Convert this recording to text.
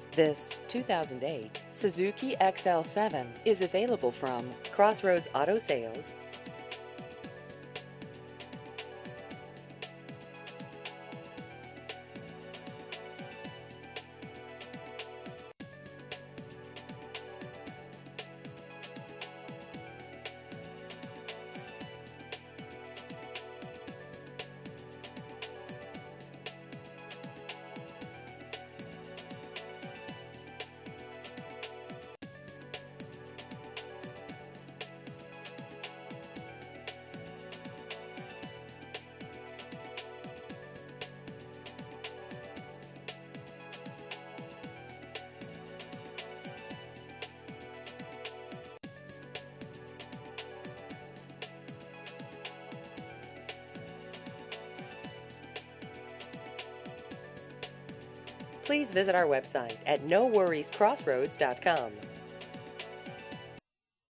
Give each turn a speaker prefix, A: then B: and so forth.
A: This 2008 Suzuki XL7 is available from Crossroads Auto Sales. Please visit our website at noworriescrossroads.com.